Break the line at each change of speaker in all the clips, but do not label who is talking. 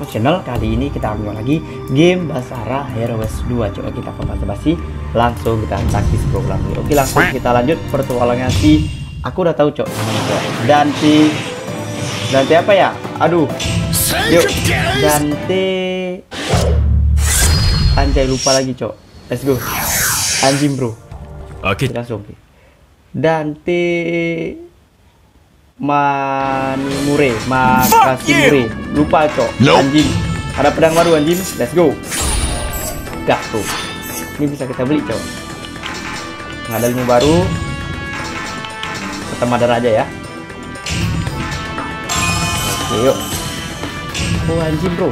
Channel. Kali ini kita akan lagi game Basara Heroes 2. Coba kita ke basa-basi, langsung kita takis program ini. Oke, langsung kita lanjut petualangan si. Aku udah tahu cok. Dante apa ya? Aduh. Yuk, Dante. Anjay, lupa lagi cok. Let's go. Anjing bro.
Oke.
Langsung. Dante Makasih Mure. Lupa cok. Anjing. Ada pedang baru anjing. Let's go. Gas tuh. Ini bisa kita beli cok. Nggak ada ilmu baru. Kita madar aja ya. Oke yuk. Oh anjing bro.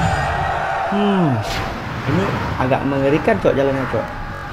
Ini agak mengerikan cok jalannya cok.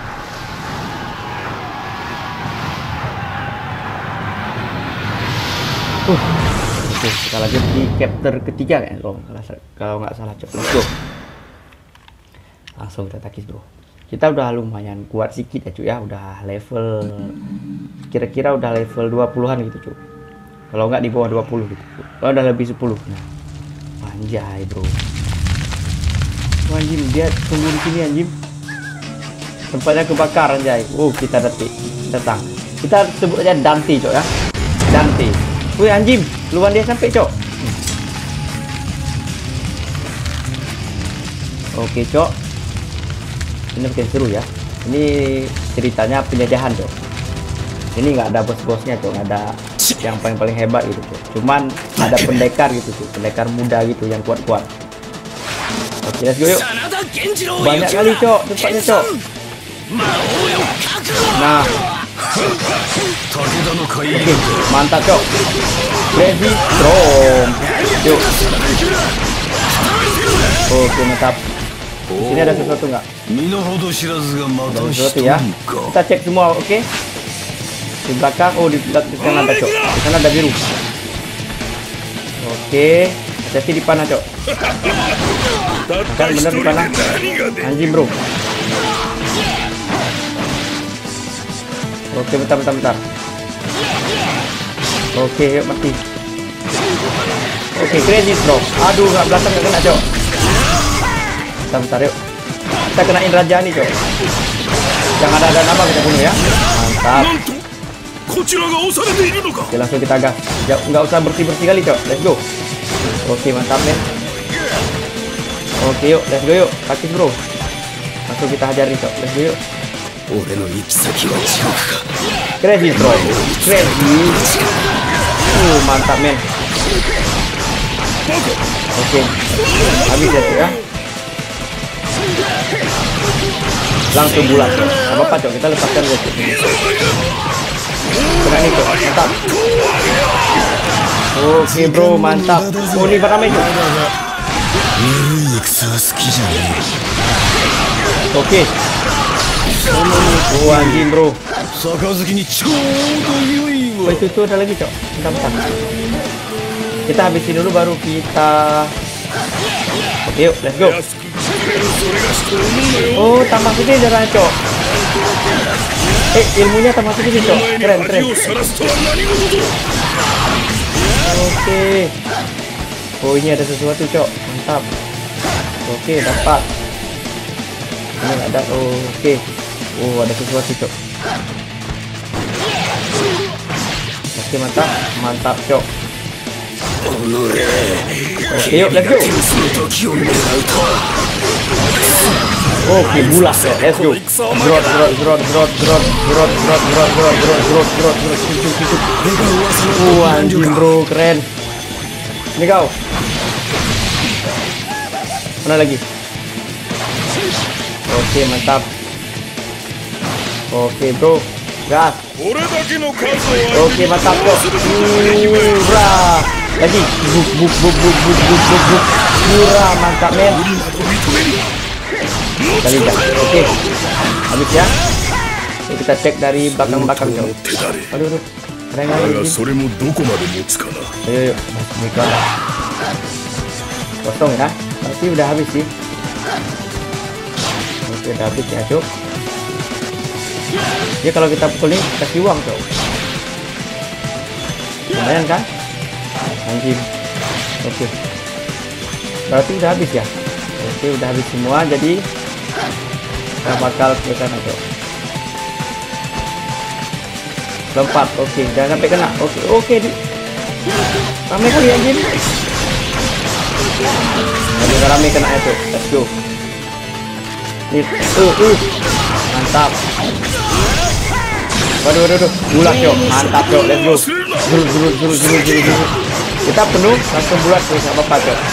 Oke, kita lanjut di chapter ketiga kan kalau nggak salah cok. Let's go. Langsung kita takis bro. Kita udah lumayan kuat sedikit ya cuy ya, udah level kira-kira udah level 20-an gitu cuy. Kalau nggak di bawah 20 gitu cuy. Kalau udah lebih 10. Nah. Anjay bro. Oh, anjing dia tunggu di sini anjing. Tempatnya kebakar anjay. Kita datang. Kita sebut aja Dante cok ya. Dante. Wih anjing, luan dia sampai cok. Oke cok. Ini makin seru ya. Ini ceritanya penjajahan cok. Ini nggak ada bos-bosnya cok, nggak ada yang paling hebat gitu cok. Cuman ada pendekar gitu cok, pendekar muda gitu yang kuat-kuat. Oke, let's go yuk. Banyak kali cok tempatnya cok. Nah. Oke, mantap cok. Crazy Storm. Yuk. Oke, mantap. Ini ada sesuatu nggak? Ada sesuatu ya. Kita cek semua, oke? Di belakang, di sana ada cok. Di sana ada biru. Oke, hati-hati di panah cok. Kan bener di panah. Anjing bro. Oke, bentar. Oke, yuk mati. Oke, crazy Storm. Aduh, nggak belakang nggak kena cok. Bentar yuk. Kita kenain raja nih cok. Yang ada nama kita bunuh ya. Mantap. Oke, langsung kita gas. Nggak usah bersih-bersih kali cok. Let's go. Oke, mantap men. Oke yuk, let's go yuk. Takis bro. Langsung kita hajar nih cok. Let's go yuk. Crazy bro. Crazy. Mantap men. Oke. Habis ya cok ya. Langsung bulat cok. Apa cok, kita lepaskan cok. Kena nih cok. Mantap. Oke bro, mantap. Ini pertama cok. Oke. Anjing bro. Itu ada lagi cok. Bentar. Kita habisin dulu baru kita. Oke yuk, let's go. Tambah sedih darah cok. Ilmunya tambah sedih cok. Keren. Oke. Ini ada sesuatu cok. Mantap. Oke, dapat. Ini ada. Oke. Ada sesuatu cok. Oke, mantap cok. Oke yuk, let's go. Oke, bulas ya, let's go. Grot. Anjing bro, keren. Ini kau. Mana lagi? Oke, mantap. Oke bro, gas. Oke, mantap bro. Lagi. Buk. Mantap men. Kali dah. Oke. Habis ya. Kita cek dari belakang cok. Aduh. Ada yang lain. Ayo. Kosong ya. Pasti udah habis sih. Oke, udah habis ya cok. Ya kalau kita pukul ini kasih uang cok. Lumayan kan? Anjing. Oke. Berarti udah habis ya. Oke, udah habis semua, jadi kita bakal ke sana Cok. Lompat, oke, jangan sampai kena. Oke, rame kali anjing. Jadi rame kena itu. Let's go. Mantap. Waduh, bulat Cok. Mantap Cok, let's go. Jurus. Kita penuh langsung bulat tuh, nggak apa-apa Cok.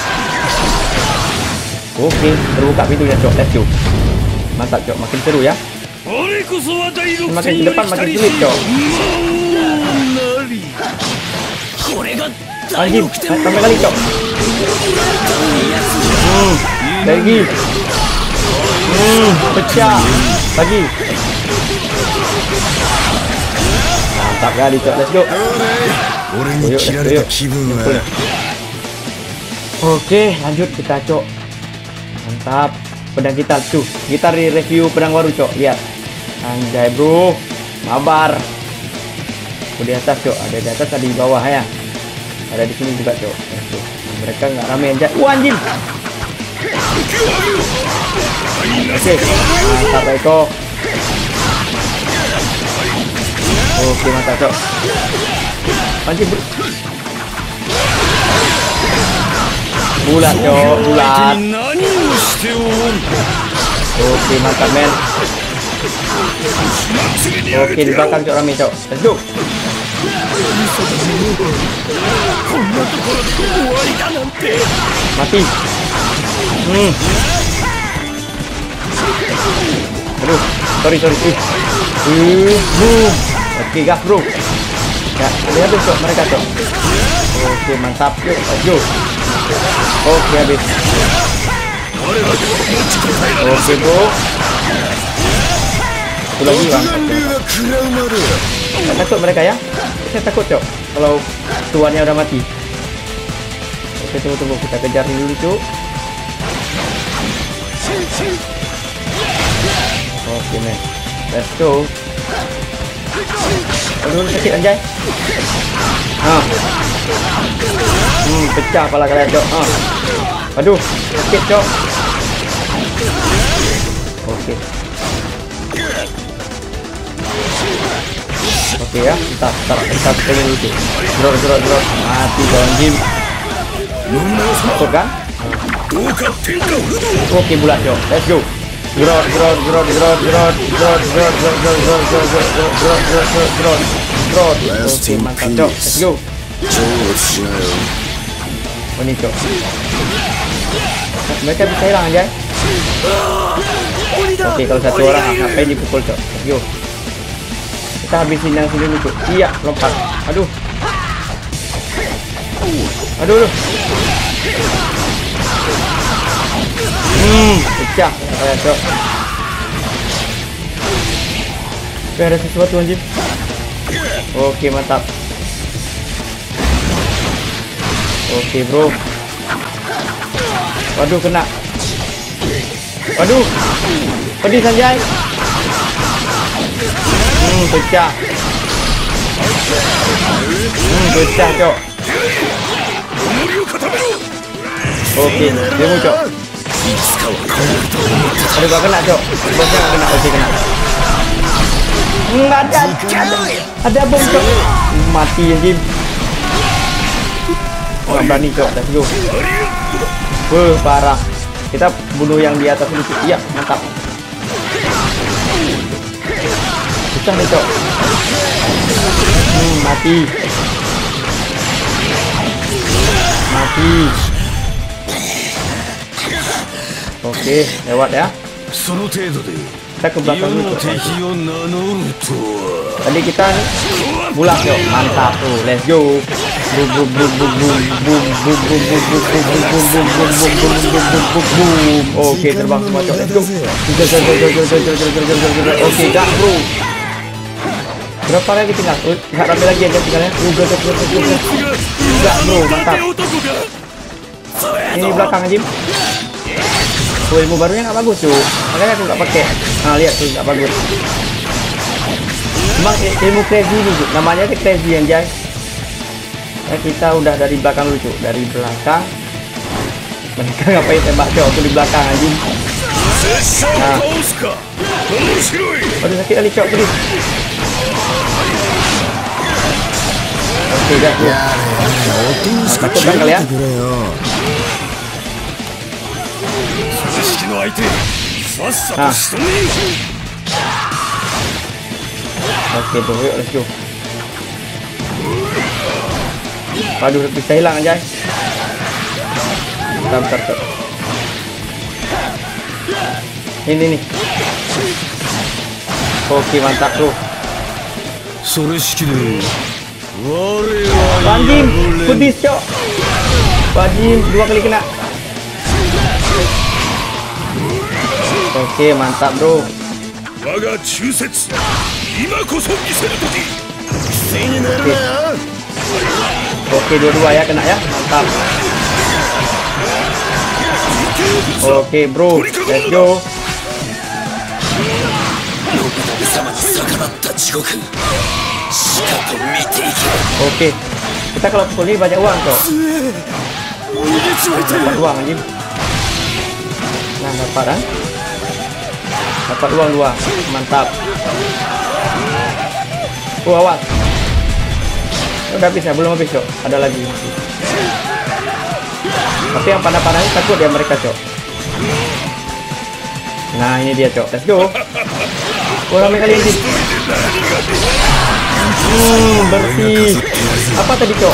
Oke, terbuka pintunya Cok, let's go. Mantap Cok, makin seru ya. Makin ke depan makin sulit Cok. Anjing, tambah kali Cok. Lagi. Pecah. Lagi. Mantap kali Cok, let's go. Yuk. Oke, lanjut kita Cok. Mantap. Pedang kita tuh. Kita review pedang baru Cok. Lihat. Anjay bro. Mabar. Di atas Cok. Ada di atas, ada di bawah ya. Ada di sini juga Cok. Mereka nggak rame anjay. Anjing. Oke. Mantap Eko. Oke, mantap Cok. Anjing bro. Bulat Cok, bulat. Oke, mantap men. Oke, di belakang Cok rame Cok. Let's go. Mati. Aduh, sorry. Oke, gas bro. Ya, habis Cok mereka Cok. Oke, mantap yuk, let's go. Oke, habis. Oke bro. Satu lagi bang. Takut mereka ya. Saya takut Cok kalau tuannya udah mati. Oke, tunggu, kita kejar dulu Cok. Oke men, let's go. Aduh, sakit anjay. Pecah kepala kalian Cok. Aduh, sakit Cok. Oke. Oke ya, kita pengen dulu. Drop. Mati kawan Jim. Takut kan? Oke, bulat Cok. Let's go. Grot. Oke, mantap Cok. Let's go. Ini Cok. Mereka bisa hilang aja. Oke, kalau satu orang ngapain dipukul Cok. Let's go. Kita habisin yang sini dulu Cok. Iya, lompat. Aduh. Pecah kayak Cok. Oke, ada sesuatu anjir. Oke, mantap. Oke bro. Waduh, kena. Waduh, pedih Sanjay. Pecah. Pecah Cok. Oke, demo Cok. Aduh, gak kena Cok. Bosnya gak kena. Oke, kena. Nggak ada bom Cok. Mati anjing. Nggak berani Cok. Let's go. Parah. Kita bunuh yang di atas ini. Iya, mantap. Susah nih Cok. Mati. Oke, lewat ya. Kita ke belakang dulu Cok. Tadi kita bulat Cok. Mantap tuh. Let's go. Oke, terbang semua Cok. Let's go. Oke, gas bro. Berapa lagi tinggal? Nggak rame lagi aja tinggalnya. Enggak bro, mantap. Ini belakang aja. Ilmu barunya nggak bagus tuh, makanya aku nggak pakai. Nah, lihat tuh nggak bagus. Emang ilmu crazy ini tuh, namanya sih crazy anjay. Kita udah dari belakang lucu, dari belakang Mereka ngapain tembak cok? Aku di belakang anjing. Nah. Aduh sakit kali cok, please. Oke dah bro. Takut kan kalian? Nah. Oke bro, yuk let's go. Waduh, bisa hilang aja. Bentar cok. Ini nih. Oke mantap bro. Anjing, pedis cok. Anjing, 2 kali kena. Oke mantap bro. Oke, dua-dua ya kena ya, mantap. Oke bro, let's go. Oke, kita kalau pukul ini banyak uang kok. Dapat uang anjing. Nah dapat kan? Dapat uang 2, mantap. Awas. Udah habis ya, belum habis cok, ada lagi. Tapi yang panah-panah ini takut ya mereka cok. Nah ini dia cok, let's go. Ramai kali ini. Bersih. Apa tadi cok?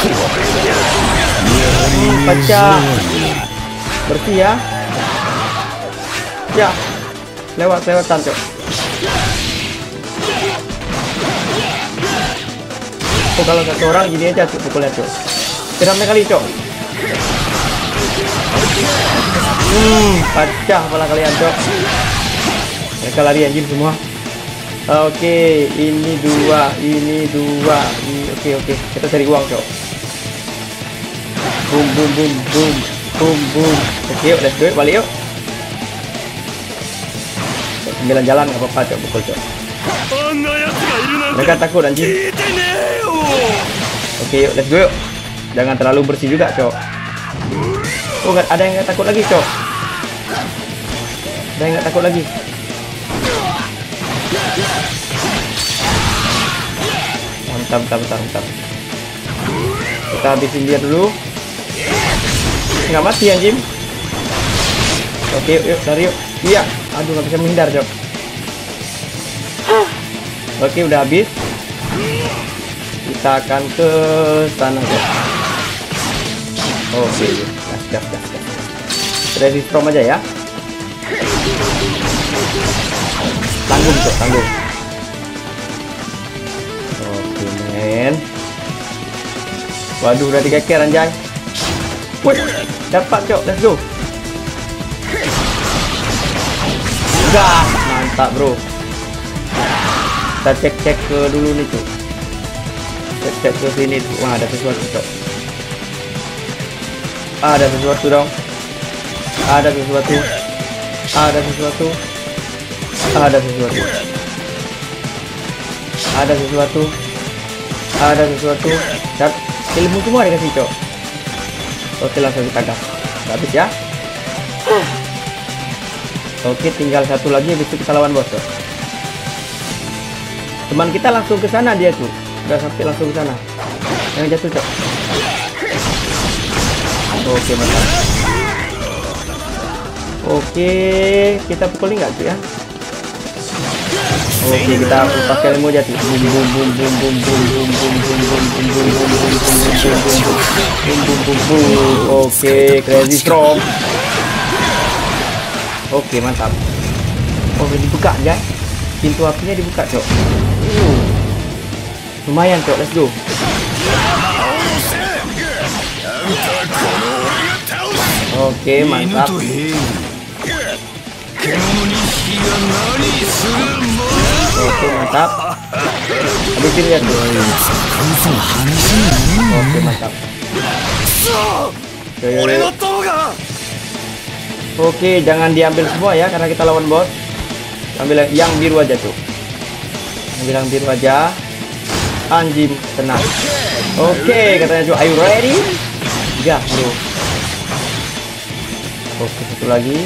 Pecah. Bersih ya. Ya. Lewatan cok. Oh kalau satu orang gini aja cok, pukulnya cok. Ramai kali cok. Pecah kepala kalian cok. Mereka lari anjing semua. Oke, ini 2. Oke, kita cari uang cok. Boom. Oke yuk, let's go, balik yuk. Sembilan jalan nggak apa-apa cok, pukul cok. Mereka takut anjing. Oke yuk, let's go yuk. Jangan terlalu bersih juga cok. Oh nggak ada yang nggak takut lagi cok. Ada yang nggak takut lagi. Mantap. Kita habisin dia dulu. Nggak mati anjing. Oke yuk lari yuk. Iya. Aduh nggak bisa menghindar cok. Oke udah habis. Kita akan ke sana cok. Oke, gas. Ready from aja ya. Tanggung cok, tanggung. Oke men. Waduh udah 3 kill anjay. Wih, dapat cok, let's go. Gas, mantap bro. Kita cek ke dulu nih cok. Cek ke sini. Wah ada sesuatu cok. Ada sesuatu dong. Ada sesuatu. Dan ilmu semua dikasih cok. Oke langsung kita gas. Habis ya. Oke tinggal satu lagi, habis itu kita lawan bos cok. Teman kita langsung ke sana dia tuh. Udah sampai langsung ke sana. Yang jatuh cok. Oke mantap. Oke, kita pukulin nggak tuh ya? Oke, kita pakai ilmu aja tuh. Oke, crazy storm. Oke, mantap. Oh, dibuka ya. Pintu apinya dibuka, cok. Lumayan, cok. Let's go. Oke, mantap. Oke, mantap. Habisin ya tuh. Oke, mantap. Oke, jangan diambil semua ya, karena kita lawan bos. Ambil yang biru aja tuh. Ambil yang biru aja. Anjing, tenang. Oke, katanya cuy, are you ready? Ya, bro. Satu lagi.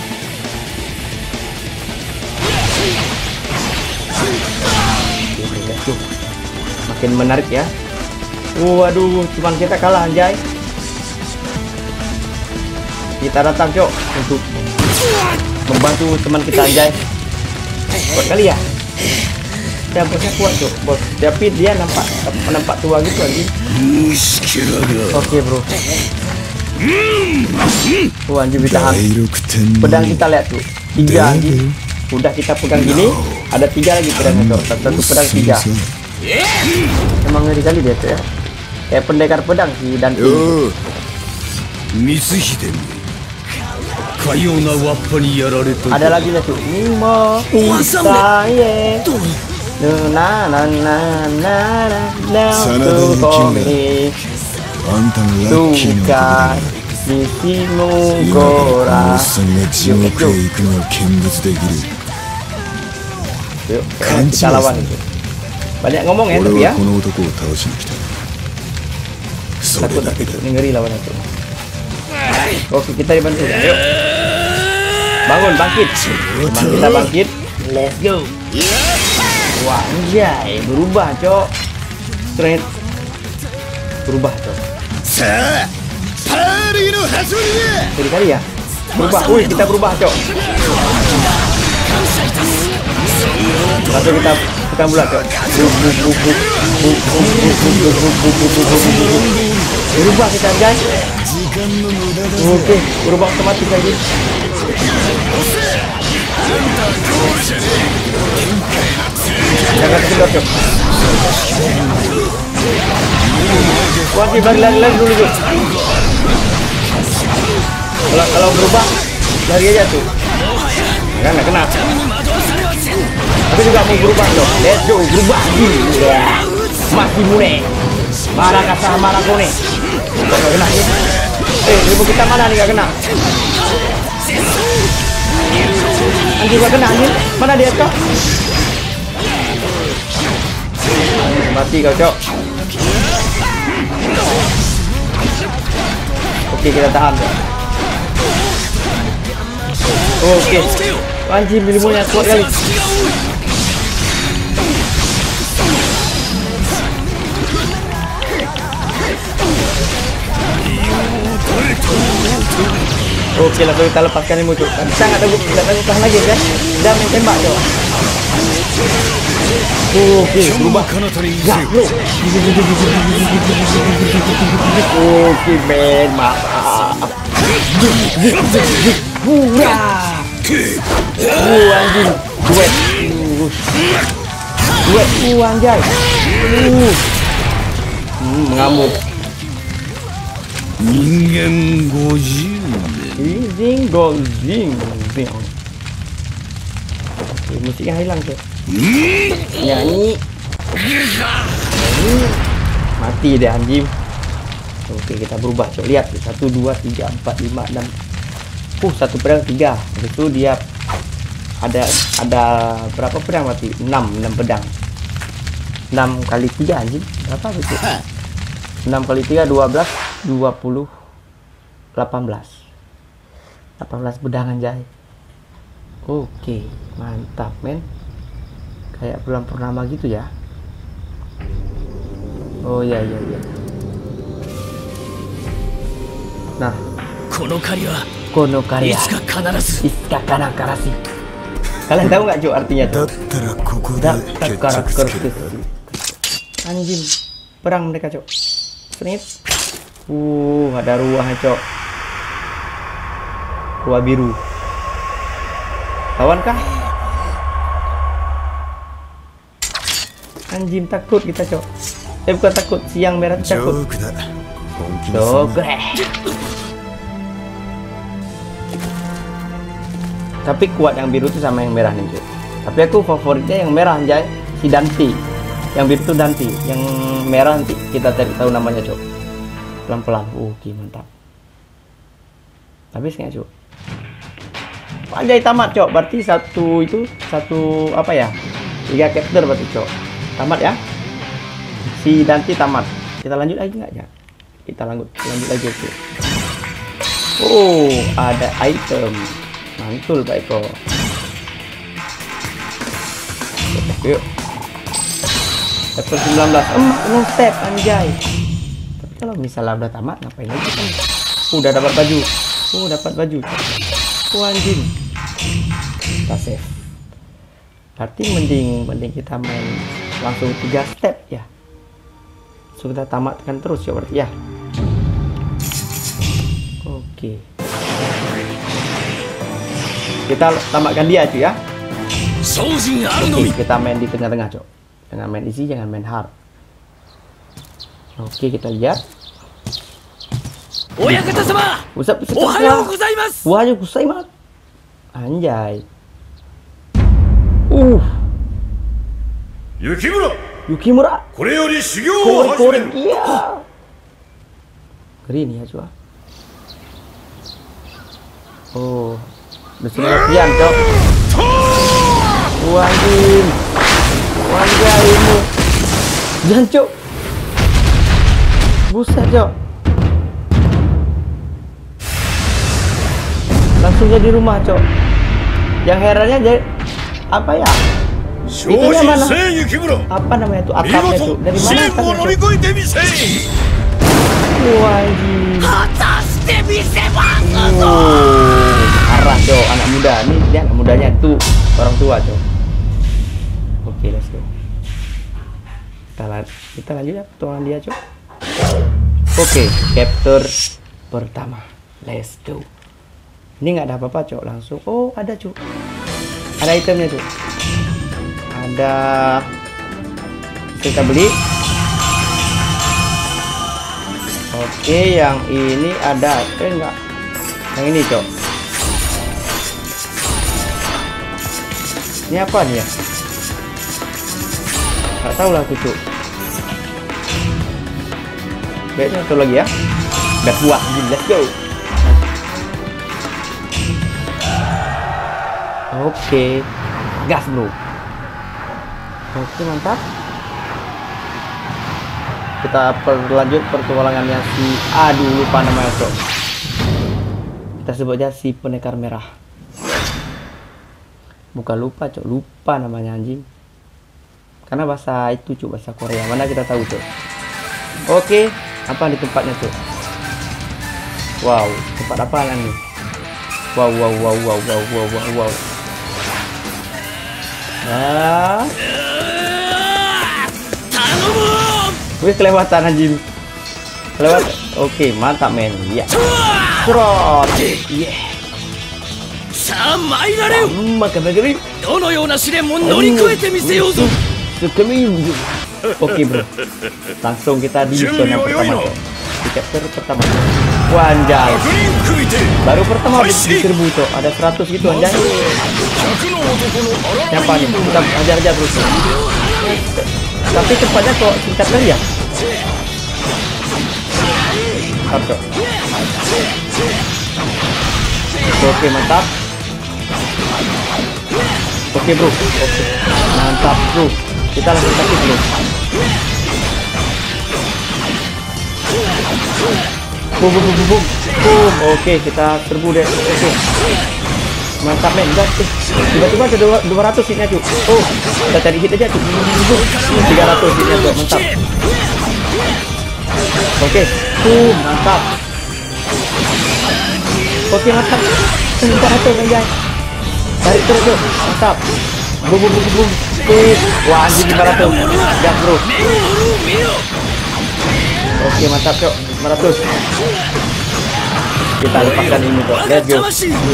Tuh. Makin menarik ya. Waduh, cuman kita kalah anjay. Kita datang Cok untuk membantu teman kita anjay. Kuat kali ya. Ya bosnya kuat Cok, bos. Tapi dia nampak tua gitu anjing. Oke bro. Anjing ditahan. Pedang kita lihat tuh. 3 anjing. Udah kita pegang gini, ada 3 lagi pedangnya Cok. Satu pedang 3. Emang ngeri kali dia Cok ya. Kayak pendekar pedang sih dan ada lagi lah tuh. Nimo Isaye na na na na na komi suka misimu gora. Yuk, kita lawan itu. Banyak ngomong ya tapi ya. Takut ngeri lawan itu. Oke, kita dibantu. Yuk. Bangun, bangkit. Teman kita bangkit. Let's go. Wah, anjay, berubah, Cok. Straight. Berubah, Cok. Jadi kali ya. Berubah. Wih, kita berubah, Cok. Langsung kita tekan bulat, Cok. Berubah kita, guys. Oke, berubah otomatis lagi. Jangan tersedot, Cok. Wajib lari dulu, Cok. Kalau berubah, lari aja tuh. Kan nggak kena. Tapi juga mau berubah, Cok. Let's go, berubah. Masih mune. Marah kasah marah kone. Nggak kena nih. Ilmu kita mana nih nggak kena? Anjing nggak kena anjing. Mana dia Cok? Mati kau Cok. Oke kita tahan. Oke. Anjing ilmunya kuat kali. Oke, lalu kita lepaskan ilmu Cok. Kita nggak tahan lagi kan? Udah main tembak Cok. Oke, berubah. Ya, bro. Oke, men, maaf. Hurrah. Anjing. Duet. Anjay. Mengamuk. Musiknya hilang Cok. Nyanyi. Mati deh anjing. Oke kita berubah Cok. Lihat 1 2 3 4 5 6. Satu pedang 3. Habis itu dia ada berapa pedang mati? 6 pedang. 6 kali 3 anjing. Berapa itu? 6 kali 3 12 20 18 pedang anjay. Oke, mantap men. Kayak bulan purnama gitu ya. Oh iya. Nah, kono karya iska kanakarasi. Kalian tahu nggak Cok artinya Cok? Anjing, perang mereka Cok. Senit. Ada ruahnya Cok. Ruah biru. Lawan kah? Anjing takut kita Cok. Bukan takut, siang merah takut. Dogre. Tapi kuat yang biru tuh sama yang merah nih Cok. Tapi aku favoritnya yang merah anjay, si Dante. Yang biru tuh Dante, yang merah nanti kita cari tahu namanya Cok. Pelan-pelan. Oke, mantap. Habis nggak Cok? Anjay tamat Cok. Berarti satu apa ya? 3 chapter berarti Cok. Tamat ya. Si Dante tamat. Kita lanjut lagi nggak ya? Kita lanjut lagi Cok. Oh, ada item. Mantul Pak Eko. Yuk. Level 19. No step anjay. Tapi kalau misalnya udah tamat ngapain lagi kan? Udah dapat baju. Dapat baju. Anjing. Kita save. Berarti mending kita main langsung 3 step ya. Sudah tamatkan terus ya berarti ya. Oke. Kita tamatkan dia cuy ya. Oke, kita main di tengah-tengah cok. Jangan main easy, jangan main hard. Oke, kita lihat. Ohayou gozaimasu. Anjay. Yukimura. Kore. Iya. Green ya cuy. Oh, mesin latihan cok. Anjing. Anjay ini. Jangan cok. Buset cok. Langsung jadi rumah cok. Yang herannya jadi apa ya? Itunya mana? Apa namanya tuh? Atapnya tuh. Dari mana atapnya tuh? Anjing. Arah cok, anak muda. Ini dia anak mudanya tuh. Orang tua cok. Oke, let's go. Kita lanjut ya petualangan dia cok. Oke, chapter pertama. Let's go. Ini nggak ada apa-apa cok, langsung. Oh, ada cok. Ada itemnya cok. Ada. Kita beli. Oke, yang ini ada. Enggak. Yang ini cok. Ini apa nih ya? Gak tahu lah cucu. Baiknya satu lagi ya. Udah buah, let's go. Oke, gas bro. Oke, mantap. Kita berlanjut pertualangannya si, aduh lupa namanya cok. Kita sebut aja si pendekar merah. Bukan lupa cok, lupa namanya anjing. Karena bahasa itu cok, bahasa Korea. Mana kita tahu cok. Oke, apa di tempatnya cok? Wow, tempat apa nih? Wow. Nah. Wih, kelewatan anjing. Kelewatan. Oke, mantap men. Ya. Crot. Yeah. Oke bro, langsung kita di zona yang pertama cok. Di chapter pertama. Wanjay. Baru pertama diserbu cok. Ada 100 gitu anjay. Siapa nih? Kita ajar-ajar bro. Tapi cepatnya kok singkat kali ya. Cok. Oke, mantap. Oke bro. Oke. Mantap bro. Kita langsung sakit bro. Boom. Oke, kita serbu deh. Oke. Mantap men. Tiba-tiba ada 200 hitnya cuy. Oh, kita cari hit aja cuy. 300 hitnya cuy. Mantap. Oke. Mantap. Oke, mantap. Mantap anjay. Tarik terus cuy. Mantap. Boom. Wah, anjing 500. Gas bro. Oke, mantap cok. 500. Kita lepaskan ini cok. Let's go.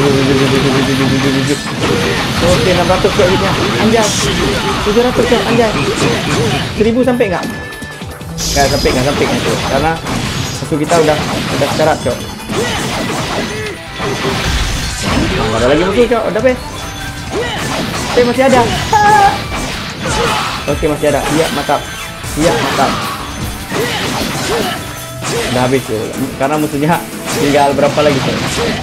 Oke, 600 cok hitnya. Anjay. 700 cok. Anjay. 1000 sampai nggak? Nggak sampai cok. Karena musuh kita udah sekarat cok. Nggak ada lagi musuh cok. Udah be. Oke, masih ada. Oke, masih ada. Iya, mantap. Udah habis tuh. Karena musuhnya tinggal berapa lagi tuh?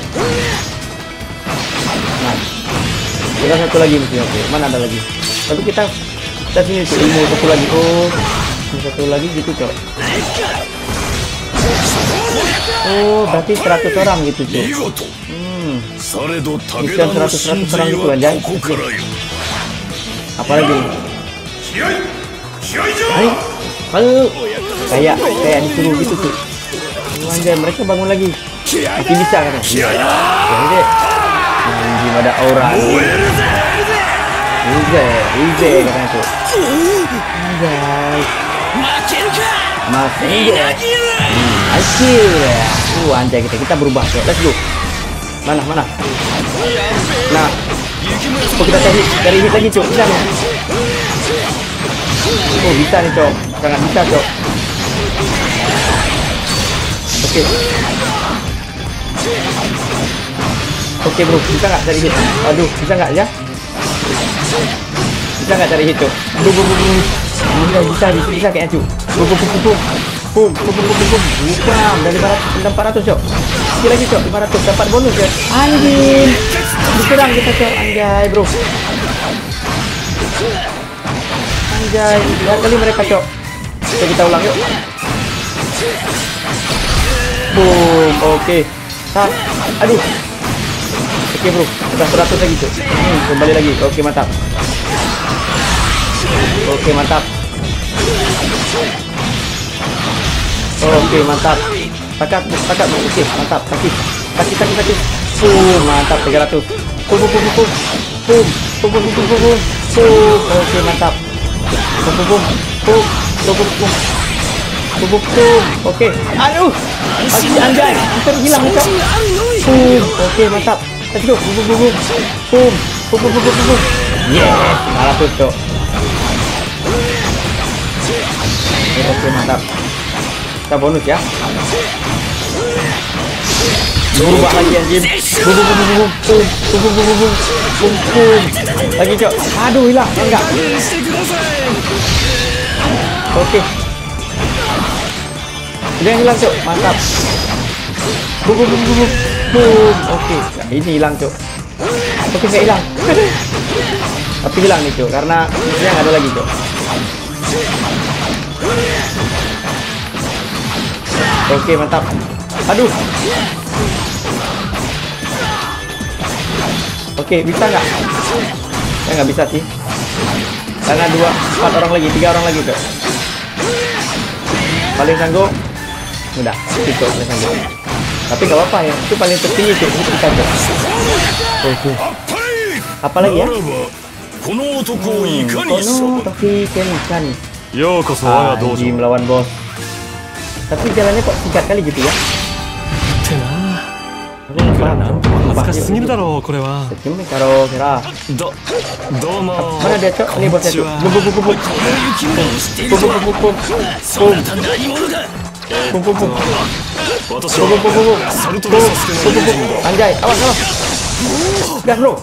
Nah, kita satu lagi musuhnya tuh. Mana ada lagi? Tapi kita sini tuh. Ilmu satu lagi. Oh, satu lagi gitu cok. Oh, berarti 100 orang gitu cuy. Mission 100 orang gitu anjay. Apalagi nih? Ayo, kayak disuruh gitu tuh. Anjay, mereka bangun lagi. Masih bisa kan? Iya. Jadi, gimana aura? Wize katanya tuh. Anjay. Masih ya. Asyik. Anjay kita berubah tuh. Let's go. Mana? Nah. Oh, kita cari hit lagi, Cok. Bisa nih. Oh, bisa nih, Cok. Sangat bisa, Cok. Oke, bro. Bisa nggak cari hit? Aduh, bisa nggak ya? Bisa nggak cari hit, Cok? Bisa kayaknya, Cok. Bum. Bukan. Dari 400, Cok. Sekali lagi, Cok. 500. Dapat bonus, Cok. Anjing. Diserang kita, Cok. Anjay, bro. Anjay. Lihat kali mereka, Cok. Coba kita ulang, yuk. Boom. Oke. Aduh. Oke, bro. Sudah 100 lagi, Cok. Kembali lagi. Oke, mantap. Oke, mantap. Takat. Oke, mantap. Kaki. Mantap 300. Boom. Oke, mantap. Boom. Oke. Aduh. Anjay. Hampir hilang, Cok. Oke, mantap. Let's go. Boom. Yes, 500, Cok. Oke, mantap. Kita bonus ya. Berubah lagi anjing. Boom. Lagi, Cok. Aduh, hilang. Enggak. Oke. Udah hilang, Cok. Mantap. Boom. Oke. Ini hilang, Cok. Oke, nggak hilang. Tapi hilang nih, Cok. Karena musuhnya nggak ada lagi, Cok. Oke, mantap. Aduh. Oke, bisa nggak? Ya nggak bisa sih. Karena 4 orang lagi, 3 orang lagi, Cok. Paling sanggup. Udah, itu paling sanggup. Tapi nggak apa-apa ya. Itu paling tertinggi, Cok. Itu kita, Cok. Oke. Apa lagi ya? Kono Toki Kenkan. Haji melawan bos. Tapi jalannya kok singkat kali gitu ya? Mana dia, Cok? Ini bosnya, Cok. Anjay, awas. Gas, bro.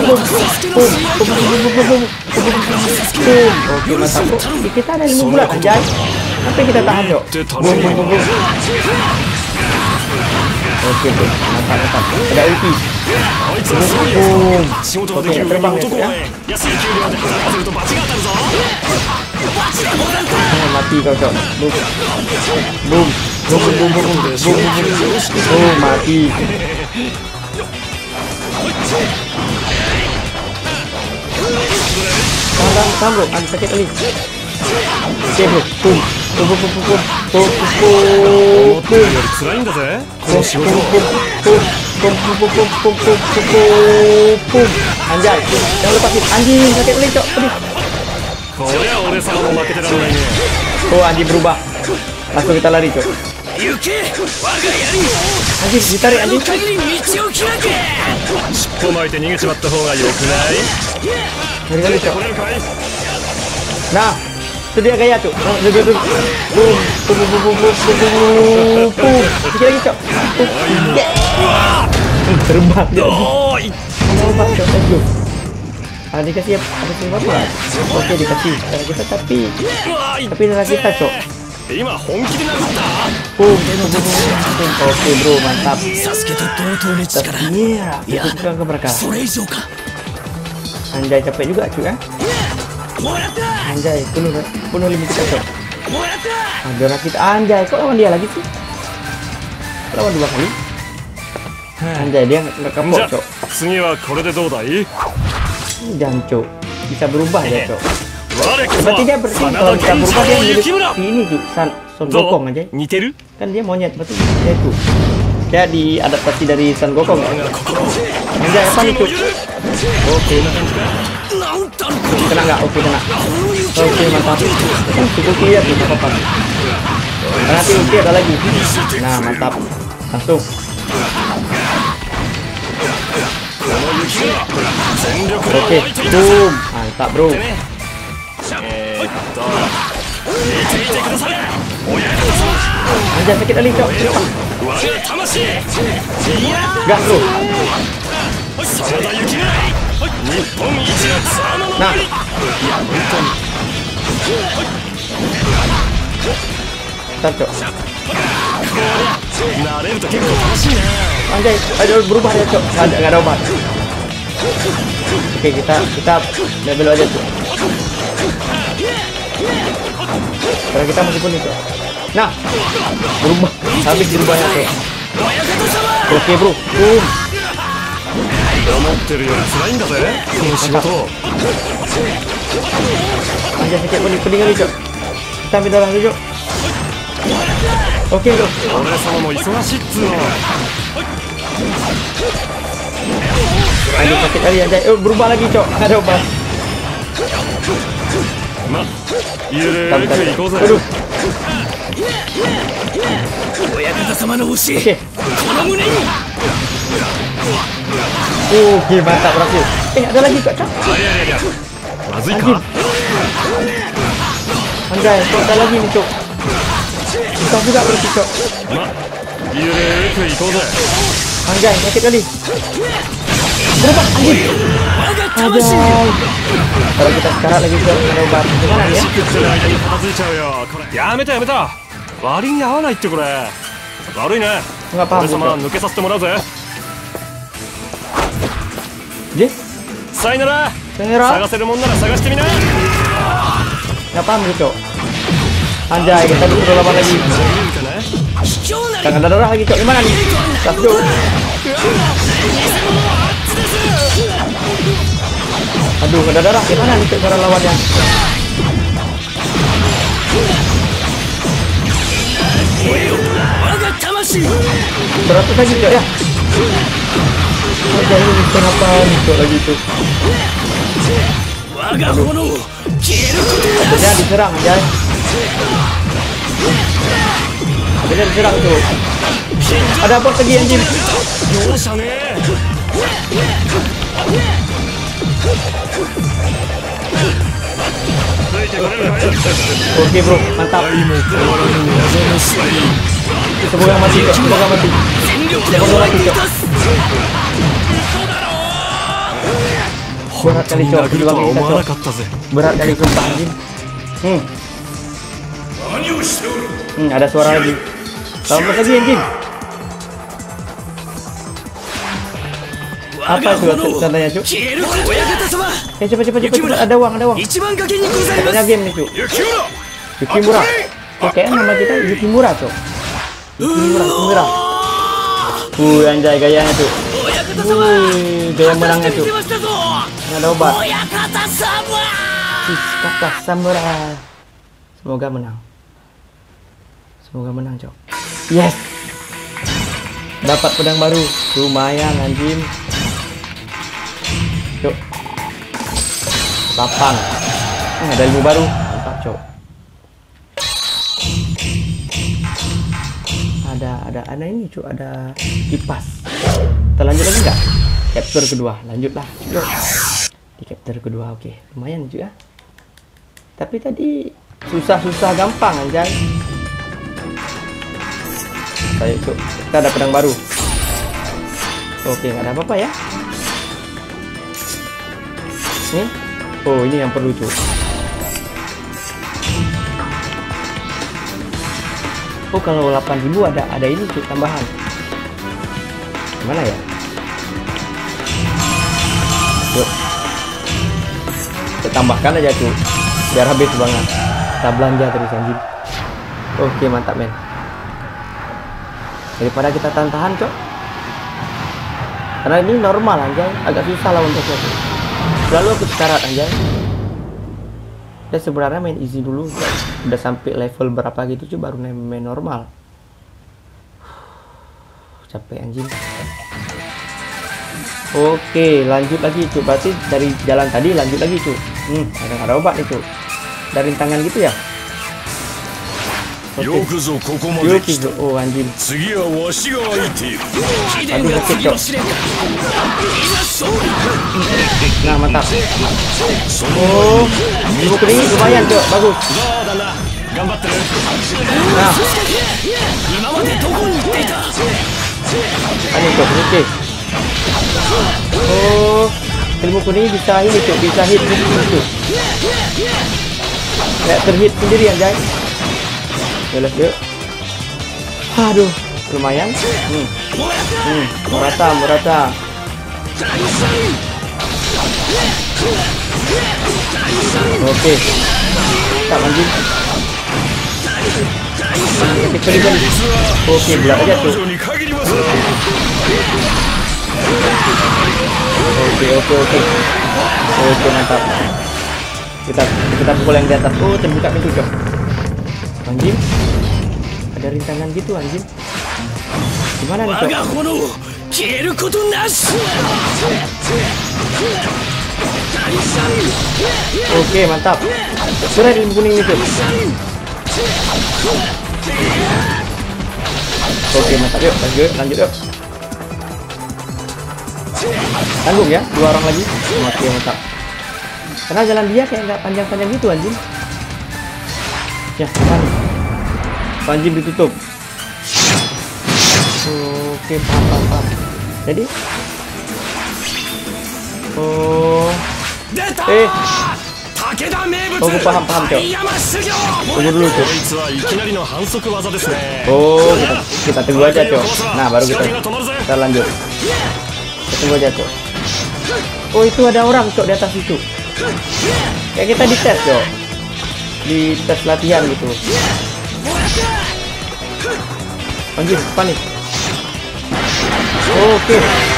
Oke, mantap, bro. Kita ada 5 bulan, anjay. Tapi kita tahan, Cok. Oke, bro. Mantap. Ada ulti. Oke, terbang ya, Cok, ya. Mati kau, Cok. Boom. Mati. Tahan, bro. Sakit kali. Oke, bro. Boom. Anjay, jangan lepasin. Anjing, sakit kali, Cok. Oh, anjing berubah. Langsung kita lari, Cok. Anjing, ditarik, anjing. Lari, Cok. Nah, itu dia gaya, Cok. Boom. Sikit lagi, Cok. Terbang dia. Coba, Cok. Let's go. Dikasih apa sih, apa? Oke, dikasih darah kita, tapi darah kita, Cok. Oke, bro, mantap. Iya, bukan ke mereka. Anjay, capek juga, Cok, ya. Anjay, penuh limit kita, Cok. Darah kita, anjay, kok lawan dia lagi sih? lawan 2 kali. Anjay, dia nggak kapok, Cok. Jangan, Cok. Bisa berubah ya, Cok. Berarti dia bersih. Kalau bisa berubah dia mirip ini, Cok. Son Gokong aja. Kan dia monyet, berarti dia itu. Dia diadaptasi dari Son Gokong. Anjay, apa nih, Cok? Oke. Kena nggak? Oke, kena. Oke, mantap. Cukup lihat nih, apa-apa. Nanti ulti ada lagi. Nah, mantap. Langsung. Oke, boom. Mantap, bro. Anjay, sakit kali, Cok. Gas, bro. Nah. Ntar, Cok. Anjay, ayo berubah ya, Cok. Nggak ada obat. Oke, kita level aja, Cok. Karena kita masih pun itu. Nah, berubah. Habis berubahnya, Cok. Oke, bro. Boom. Anjay, sakit pening kali, Cok. Kita ambil darah dulu, Cok. Oke, bro. Anjay, sakit kali, anjay. Berubah lagi, Cok. Ada obat. Aduh. Oke, mantap, berhasil. Ada lagi, Kak, Cok. Anjay, kok ada lagi nih, Cok. Susah juga berarti, Cok. Anjay, sakit kali. Berubah, anjing. Anjay. Kalau kita sekarang lagi, Cok, ada obat. Gimana ya? Nggak paham, Cok. Dia? Sayonara. Nggak paham, Cok. Anjay, kita disuruh lawan lagi. Jangan ada darah lagi, Cok. Gimana nih? Satu. Aduh, ada darah. Gimana nih, Cok, cara lawannya? Beratus lagi, Cok, ya. Anjay, ini kenapa nih, Cok, lagi, Cok. Akhirnya diserang, Anjay. Akhirnya diserang, Cok. Ada apa lagi, anjing? Oke, bro, mantap. Semoga mati, Cok. Semoga mati, Cok. Berat kali, Cok. Juga bisa, Cok. Berat kali, sumpah, anjing. Ada suara lagi. Tambah lagi, anjing. Apa itu contohnya, Cuk? Cepat. Ada uang. Katanya game nih, Cuk. Yukimura. Oke, nama kita Yukimura, Cuk. Yukimura. Anjay gayanya, Cuk. Gaya menangnya, Cuk. Ini ada obat. Kata samurai. Semoga menang, Cok. Yes. Dapat pedang baru. Lumayan, anjing. Cok. 8. Ada ilmu baru. Mantap, Cok. Ada ini, Cok. Ada kipas. Kita lanjut lagi nggak? Chapter kedua. Lanjutlah. Cok. Di chapter kedua, oke. Lumayan juga. Tapi tadi susah gampang, anjay. Ayo, Cuk. Kita ada pedang baru. Oke, nggak ada apa-apa ya. Nih. Oh, ini yang perlu, Cuk. Oh, kalau 8.000 ada ini, Cuk, tambahan. Gimana ya? Yuk. Kita tambahkan aja, Cuk. Biar habis banget. Kita belanja terus, anjing. Oke, mantap, men. daripada kita tahan-tahan cok. Karena ini normal anjay, agak susah lawan bosnya tuh. Selalu aku sekarat anjay. Dan sebenarnya main easy dulu, udah sampai level berapa gitu cuy baru main normal. Capek anjing. Oke, lanjut lagi cuy. Berarti dari jalan tadi lanjut lagi cuy. Ada obat nih cuy. Dari tangan gitu ya. Oke. Oh anjing. Aduh sakit cok. Nah mantap. Oh, ilmu kuning lumayan cok, bagus. Nah. Ini cok, oke. Oh, ilmu kuning bisa ini cok, bisa hit gitu. Kayak terhit sendiri anjay. Yuk. Aduh, lumayan. Murata. Oke. Tak anjing. Oke, belat aja tuh. Oke, mantap. Kita pukul yang di atas. Oh, terbuka pintu cok. Anjing, ada rintangan gitu anjing. Gimana nih cok? Oke mantap. Keren ilmu kuning itu. Oke mantap, yuk lanjut yuk. Tanggung ya, 2 orang lagi. Oke mantap. Karena jalan dia kayak nggak panjang-panjang gitu anjing. Ya, anjing ditutup. Oke, paham. Jadi, paham cok. Tunggu dulu cok. Kita tunggu aja cok. Nah, baru kita lanjut. Kita tunggu aja cok. Oh, itu ada orang cok di atas itu. Kayak kita dites cok. Di tes latihan gitu. Anjir, panik. Oke.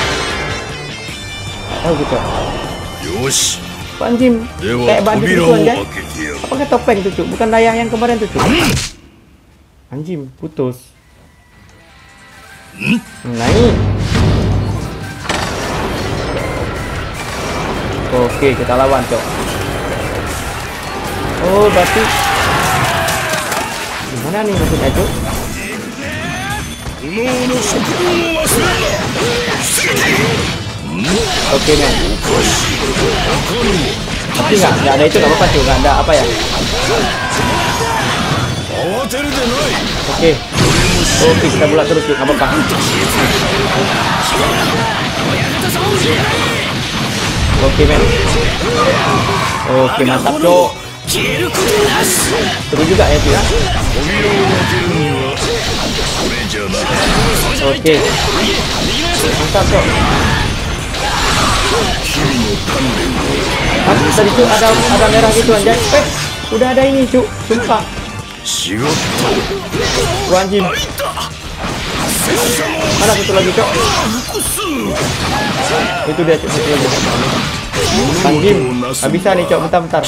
Tahu gitu. Anjing, kayak baju gitu anjay. Apakah topeng tuh cuk? Bukan layang yang kemarin tuh cuk. Anjing, putus. Naik. Oke, kita lawan cuk. Oh, berarti gimana nih maksudnya cuk? Oke men. Tapi nggak ada itu, nggak apa-apa cuy, nggak ada apa ya. Oke, kita bulat terus cuy, nggak apa-apa. Oke men. Oke mantap cuy. Seru juga ya cuy ya. Oke, mantap cuy. Tadi tuh ada merah gitu anjay. Udah ada ini cuk, sumpah. Anjing. Mana satu lagi cuk? Itu dia cuk, satu lagi. Anjing, nggak bisa nih cuk, bentar.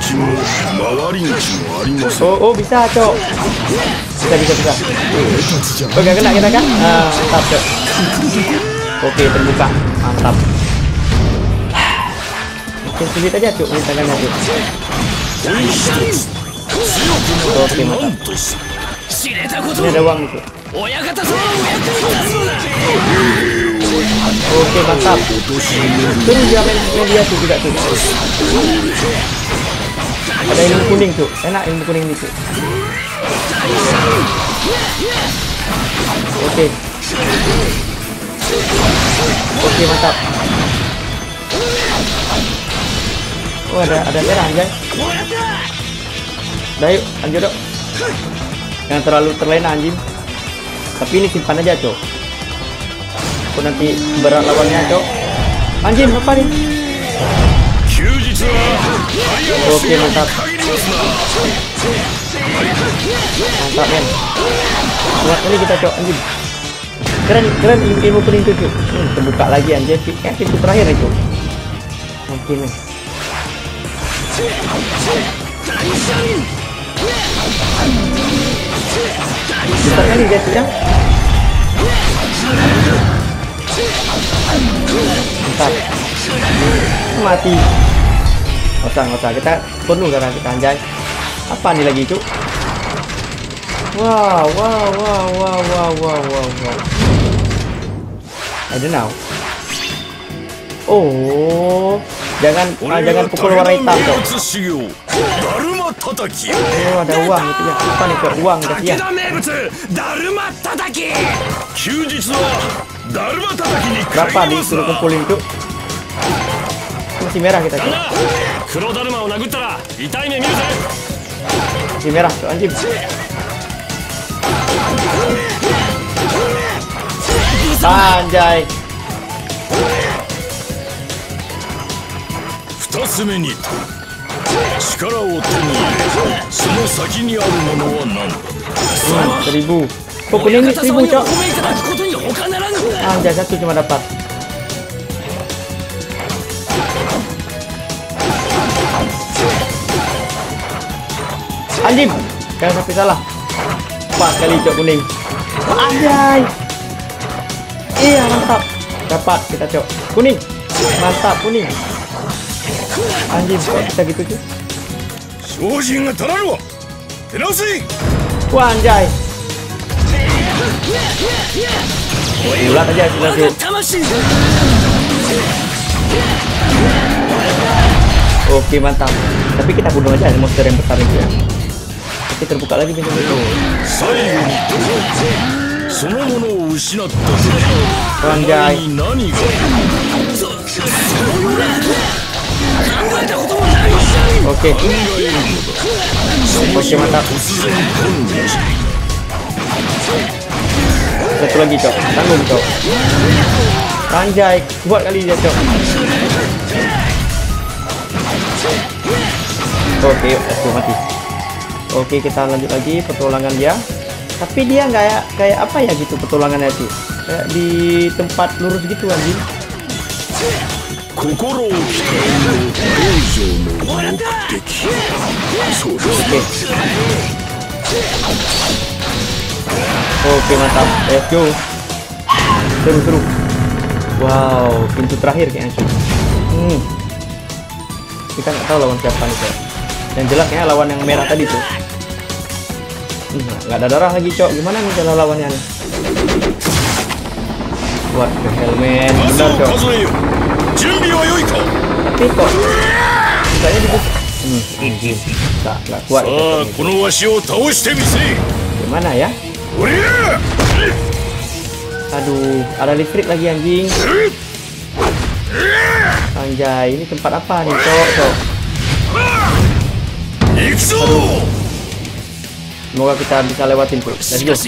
Oh bisa cuk. Bisa. Oke, kena kita kan? Mantap cuk. Oke, terbuka, mantap. Sulit aja cuk, tangannya cuk. Oke mantap. Ini ada uang itu. Oke mantap. Terus dia main dia tuh juga tuh. Ada ilmu kuning tuh, enak ilmu kuning ini tuh. Oke mantap. Oh ada merah anjay. Udah yuk lanjut dok. Jangan terlalu terlena anjing. Tapi ini simpan aja cok. Aku nanti berat lawannya cok. Anjing apa nih? Oke mantap. Mantap men. Kuat kali kita cok anjing. Keren ilmu kuning itu Cuk. Terbuka lagi anjir. Pintu terakhir itu. Mungkin nih. Besar kali dia Cuk ya. Bentar. Mati. Nggak usah. Kita penuh darah kita anjay. Apa nih lagi Cuk? Wow. I don't know. Oh, jangan pukul warna hitam Cok. Oh, ada uang itu ya. Apa nih Cok? Uang kasih ya. Berapa disuruh kumpulin Cok? Masih merah kita Cok. Masih merah Cok anjing. Anjay.
2つ目に力を手に入れその先にあるものは何だ。
1000. Kok kuning ini 1000 Cok. Anjay, satu cuma dapat. Anjing, jangan sampai salah. 4 kali Cok kuning. Anjay. Iya mantap. Dapat kita Cok. Kuning. Mantap kuning. Anjing kok bisa gitu Cok. Wah anjay. Ulat aja kita Cok. Oke mantap. Tapi kita bunuh aja monster yang besar itu ya. Tapi terbuka lagi pintu itu. Anjay. Oke. Oke mantap. Satu lagi Cok. Tanggung Cok. Anjay, kuat kali dia Cok. Oke, aku mati. Oke, kita lanjut lagi petualangan dia. Tapi dia nggak kayak apa ya gitu petualangannya tuh. Kayak di tempat lurus gitu anjing. Oke mantap. Let's go. Seru. Wow, pintu terakhir kayaknya cuy. Kita nggak tahu lawan siapa nih Cok. Yang jelas kayaknya lawan yang merah tadi tuh. Nggak ada darah lagi Cok. Gimana nih cara lawannya nih? Buat ke helmet benar Cok. Tapi kok misalnya dibuka. Nggak kuat. Gimana ya? Aduh, ada listrik lagi anjing. Anjay, ini tempat apa nih Cok? Aduh. Semoga kita bisa lewatin tuh. Let's go.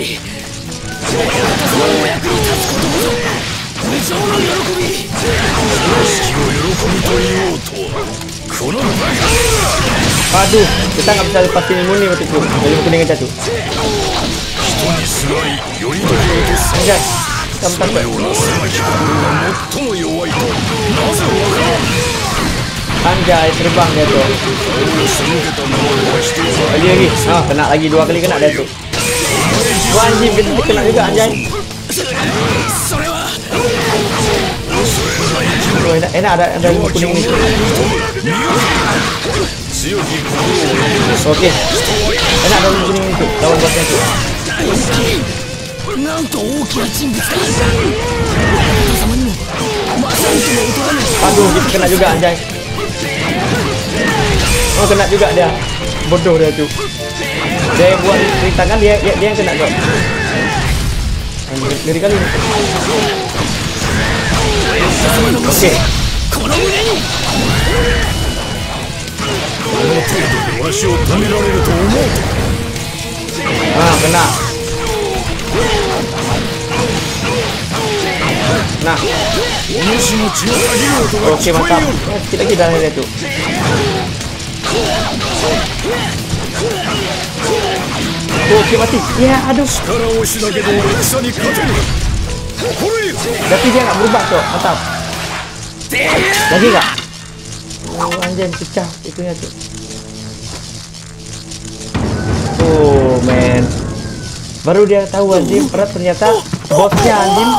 Aduh, kita nggak bisa lepasin imun nih waktu itu. Jadi kuning aja tuh. Anjay, gampang Cok. Anjay, terbang dia tuh. Lagi. Kena lagi 2 kali kena dia tuh. Wah anjing, kena juga anjay. Oh, enak ada kuning nih. Oke. Enak ada kuning itu. Lawan bosnya tuh. Aduh, gitu kena juga anjay. Oh, kena juga dia. Bodoh dia tuh. Dia yang buat di tangan dia yang kena Cok. Ngeri kali ini. Oke. Kena. Nah. Oke mantap. Sedikit lagi darahnya tuh. Oke mati. Ya aduh. Tapi dia nggak berubah, Cok. Mantap. Lagi nggak? Oh, anjir pecah itunya, Cok. Oh, men. Baru dia tahu anjing, ternyata bosnya anjing.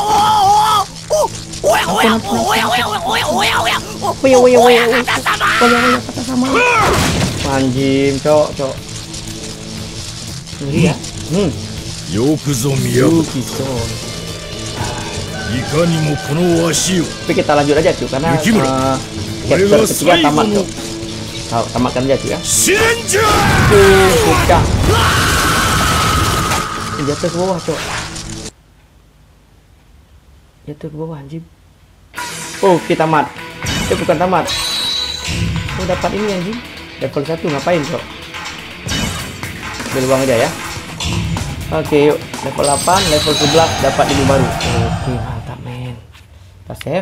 Anjing, Cok. Ngeri ya?
よくぞ見破った。いかにもこの足を。
Tapi kita lanjut aja, Cuk, karena chapter ketiga tamat, Cuk. Tamatkan aja, Cuk, ya. Pecah. Jatuh ke bawah, Cok. Jatuh ke bawah, anjing. Oh, kita tamat. Bukan tamat. Oh, dapat ini anjing. Level 1 ngapain, Cok? Ambil uang aja ya. Oke, yuk. Level 8, level 11 dapat ilmu baru. Oke, mantap, men. Kita save.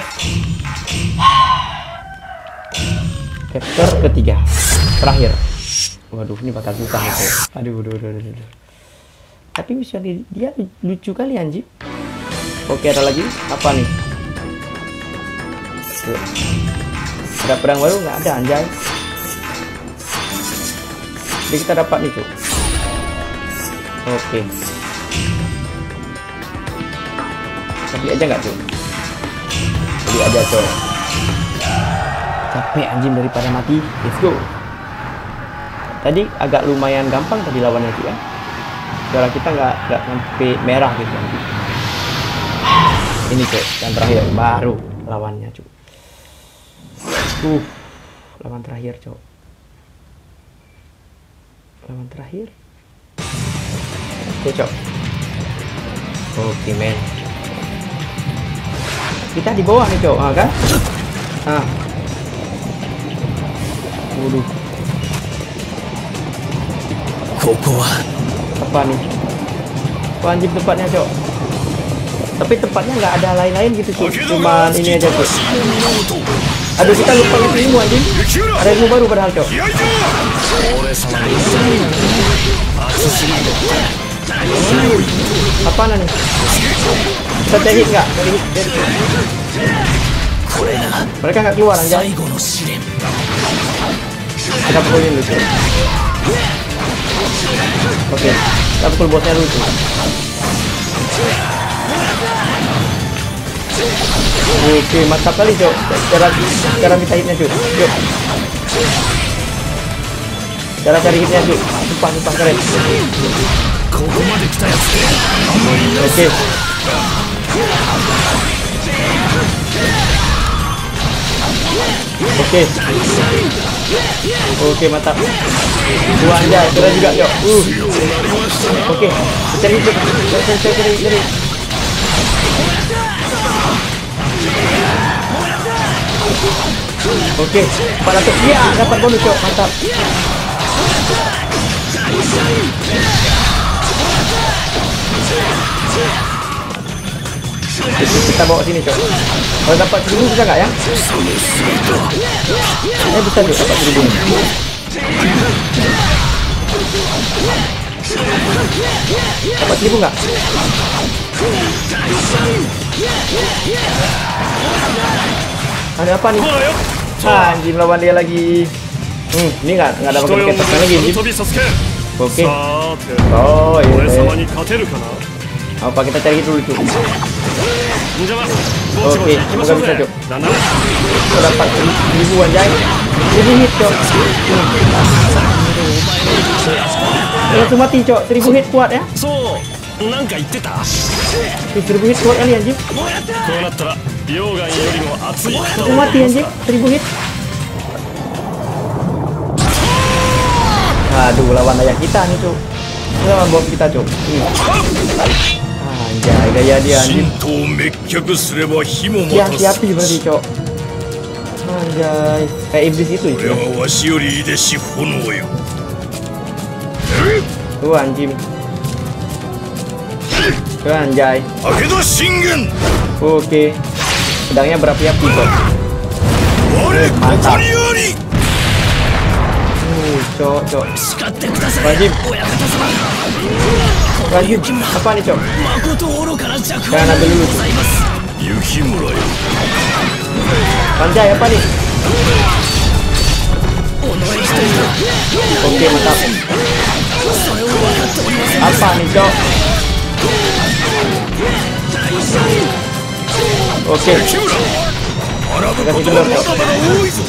Chapter ketiga. Terakhir. Waduh, ini bakal susah, Cok. Aduh. Tapi misalnya dia lucu kali anjing. Oke, ada lagi apa nih? Tuh. Ada pedang baru nggak ada, anjay. Jadi kita dapat nih, Cuk. Oke. Beli aja nggak, Cuk? Beli aja, Cuk. Capek anjing daripada mati. Let's go. Tadi agak lumayan gampang tadi lawannya, Cuk, ya. Suara kita nggak sampai merah gitu nanti. Ini, Cuk, yang terakhir baru lawannya, Cuk. Lawan terakhir, Cuk. Lawan terakhir. Oke, Cuk. Oke, men. Kita di bawah nih, Cuk, kan? Waduh. Apa nih? Wah, anjing tempatnya, Cok. Tapi tempatnya nggak ada lain-lain gitu, Cok. Cuman ini aja, Cok. Aduh, kita lupa ngasih ilmu, anjing. Ada ilmu baru padahal, Cok. Apaan nih? Kita hit nggak? Mereka nggak keluar, anjay. Kita pukulin dulu, Cok. Oke, kita pukul bosnya dulu, Cok. Oke, mantap kali, Cok. Cara minta hitnya, Cok. Yuk. Cara cari hitnya, Cok. Sumpah keren. Oke. Oke, mantap. Dua aja, keren juga, yuk. Oke, cari. Oke, 400. Iya, dapat bonus, yuk. Mantap. Kita bawa sini, Cok. Kalau dapat 1000 bisa nggak ya? Bisa, Cok, dapat 1000. Dapat 1000 nggak? Ada apa nih? Anjing, lawan dia lagi. Ini nggak ada pakai tekan lagi, anjing. Oke. Oh, iya. Apa kita cari dulu, Cuk? Oke, semoga bisa, Cuk. Kita dapat 1000 anjay. Jadi hit, Cuk. Langsung mati, Cuk. 1000 hit kuat ya. 1000 hit kuat kali, anjing. Langsung mati, anjing. 1000 hit. Aduh, lawan ayah kita nih, Cuk. Lawan bom kita, Cuk. Anjay, gaya dia, anjing. Hati-hati berarti, Cok. Anjay, kayak iblis itu, Cok. Tuh, anjing. Tuh, anjay. Oke. Pedangnya berapi-api, Cok. Mantap. cok.
叱ってください
Wajib.
親方様
Wajib. Apa nih, cok?
誠愚かな弱
Jangan ambil dulu.
ございます
雪村よ
Panjai apa nih?
己一人で
Oke, mantap.
それを分かっておりません
Apa nih, cok? Oke.
雪村学ぶ
Kasih
こと
kendor,
はま
cok.
だまだ多いぞ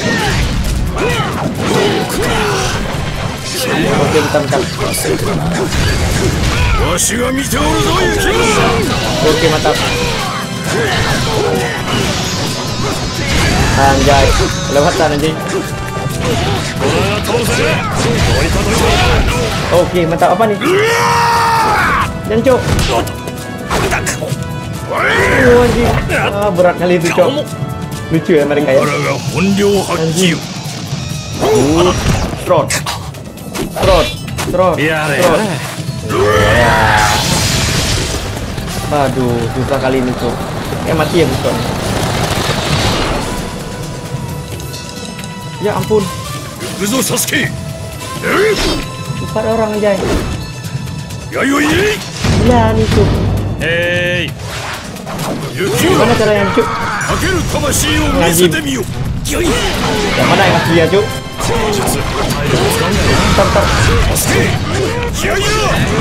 Oke, bentar.
わしが見ておるぞ雪村
Oke, mantap. Anjay, lewatan anjing.
これが倒せ追いたどり
Oke, mantap apa nih? Dan cok. Anjing. Berat kali itu, cok. Lucu ya mereka ya.
我らが本領発揮よ
Trot.
Ya,
Aduh, susah kali ini, cok. Mati ya, bukan. Ya ampun.
行くぞサスケ
4 orang aja.
やよい
Ya nih, cok.
雪村
Gimana caranya, cok?
かける魂を見せてみよ
Yang mana yang asli ya, cok?
術体力使うんだよ
Bentar.
サスケ気合いだ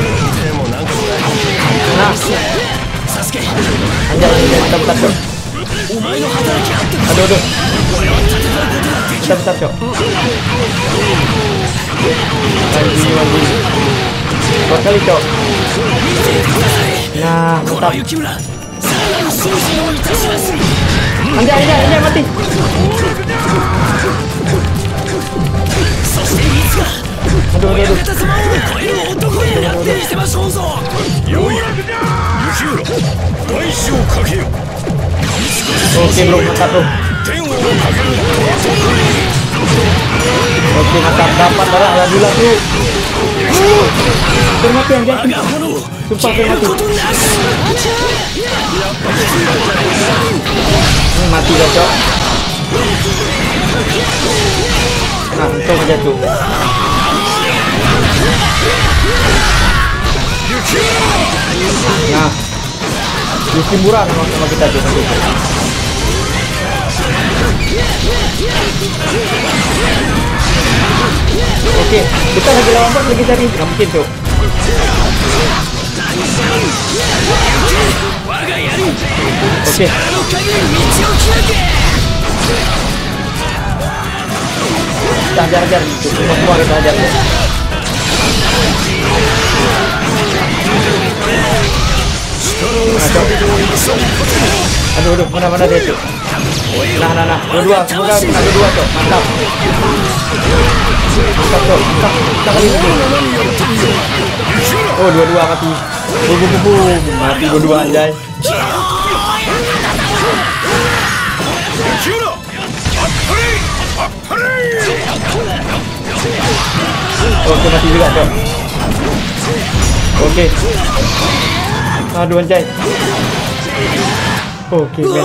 Nah,
サスケ
anjay, bentar, cok.
お前の働きあって
Aduh.
俺は戦うことができる
Bentar, cok. Anjing. Dua kali, cok. Nah,
こ
mantap.
の雪村さらなる精進をいたします
Anjay, mati.
そしていつか
Aduh.
親方様を超える男になってみせましょうぞ
よい雪村大志をかけよ
Oke, bro, mantap, bro.
天をかける
Oke, mantap. Dapat darah. Alhamdulillah, bro. Termati, anjay.
我が炎を
Sumpah,
消える
termati.
ことなし
Mati dah, cok. Nah, untung aja, cok. Nah, Yuki murah sama kita, cok. Oke, kita lagi lawan bot lagi tadi, nggak mungkin, cok.
我が槍
Oke,
あの限り道を開け
kita hajar-hajar, cok. Semua kita hajar, cok. Nah, cok. Aduh, mana dia, cok. Nah. Dua-dua, semoga ada dua, cok. Mantap. Mantap, cok. Mantap kali ini, cok. Oh, dua-dua mati. Bum. Mati dua-dua, anjay.
雪村あっぱれあっぱれ
Oke, mati juga, cok. Oke. Aduh, anjay. Oke, men.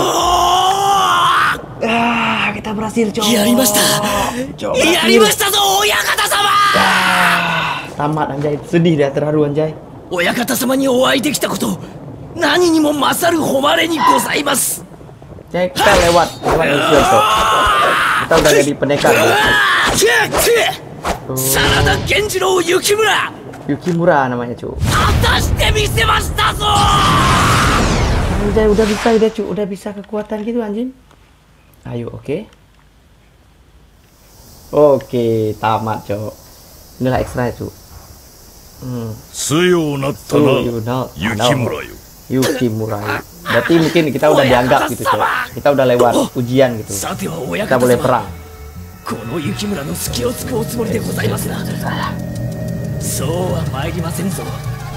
Kita berhasil, cok.
やりました
Cok,
やりましたぞ親方様
Tamat, anjay. Sedih dia, terharu, anjay.
親方様にお会いできたこと何にも勝る誉れにございます
Anjay, kita lewat misian, cok. Kita udah jadi pendekar, cok.
真田源次郎雪村
Yukimura namanya, cok.
果たしてみせましたぞ
Anjay, udah bisa, cok. Udah bisa kekuatan gitu, anjing. Ayo, oke. Oke, tamat, cok. Inilah ekstra, cok.
強なったな雪村よ
Yukimura. Berarti mungkin kita udah dianggap gitu, cok. Kita udah lewat ujian gitu.
さては親
Kita
方
boleh
様
perang.
この雪村の隙を突くおつもりでございますなそうは参りませんぞ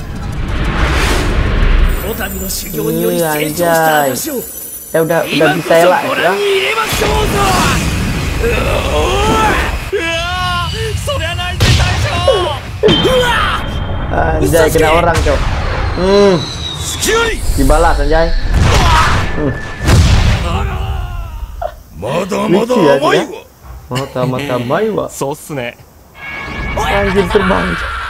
こたびの修行により成長した私を
Ya udah
今こ
bisa
そ
elak
ご
ya.
覧に入れましょうぞそりゃないぜ大将
Anjay, kena orang, cok.
隙あり
Dibalas, anjay.
まだまだ
Lucu ya,
甘い
ya.
わ
Mata-mata Maiwa.
そうっすね。
Anjir terbang.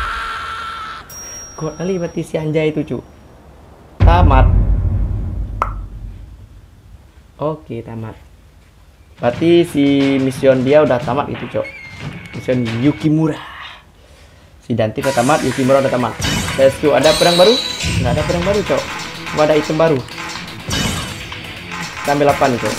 Kok kali mati si anjay itu, Cuk. Tamat. Oke, tamat. Berarti si mission dia udah tamat itu, Cuk. Mission Yukimura. Si Dante udah tamat, Yukimura udah tamat. Let's go. Ada pedang baru? Nggak ada pedang baru, Cuk. Cuma ada item baru. Kita ambil 8 nih, Cuk.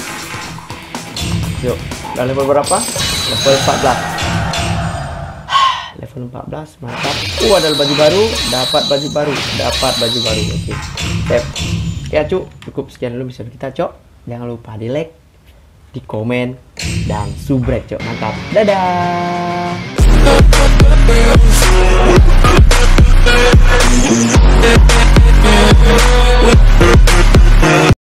Yuk, udah level berapa? Level 14. Level 14, mantap. Ada baju baru, dapat baju baru. Oke. Sip. Ya, Cuk, cukup sekian dulu mission kita, Cuk. Jangan lupa di like, di komen, dan subrek, Cuk. Mantap. Dadah.